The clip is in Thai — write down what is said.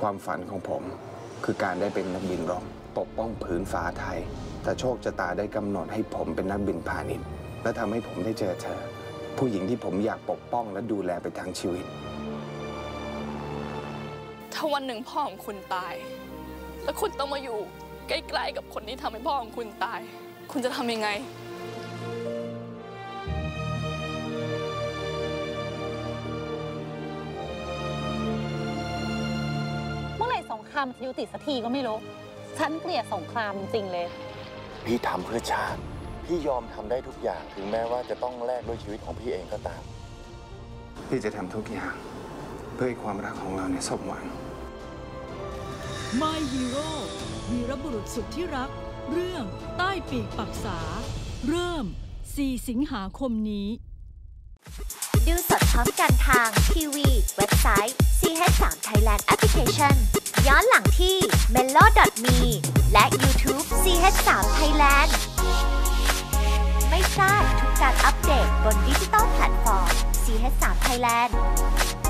ความฝันของผมคือการได้เป็นนักบินรบปกป้องผืนฟ้าไทยแต่โชคชะตาได้กำหนดให้ผมเป็นนักบินพาณิชย์และทำให้ผมได้เจอเธอผู้หญิงที่ผมอยากปกป้องและดูแลไปทั้งชีวิตถ้าวันหนึ่งพ่อของคุณตายแล้วคุณต้องมาอยู่ใกล้ๆกับคนที่ทำให้พ่อของคุณตายคุณจะทำยังไงเมื่อไหร่สงครามจะยุติสักทีก็ไม่รู้ฉันเกลียดสงครามจริงเลยพี่ทำเพื่อชาติพี่ยอมทำได้ทุกอย่างถึงแม้ว่าจะต้องแลกด้วยชีวิตของพี่เองก็ตามพี่จะทำทุกอย่างเพื่อให้ความรักของเราเนี่ยสมหวัง My Hero วีรบุรุษสุดที่รักเรื่องใต้ปีกปักษาเริ่ม4 สิงหาคมนี้ดูสดพร้อมกันทางทีวีเว็บไซต์ CH3 Thailand Application ย้อนหลังที่ melo.me และ YouTube CH3 Thailand ไม่พลาดทุกการอัปเดตบนดิจิตอลแพลตฟอร์ม CH3 Thailand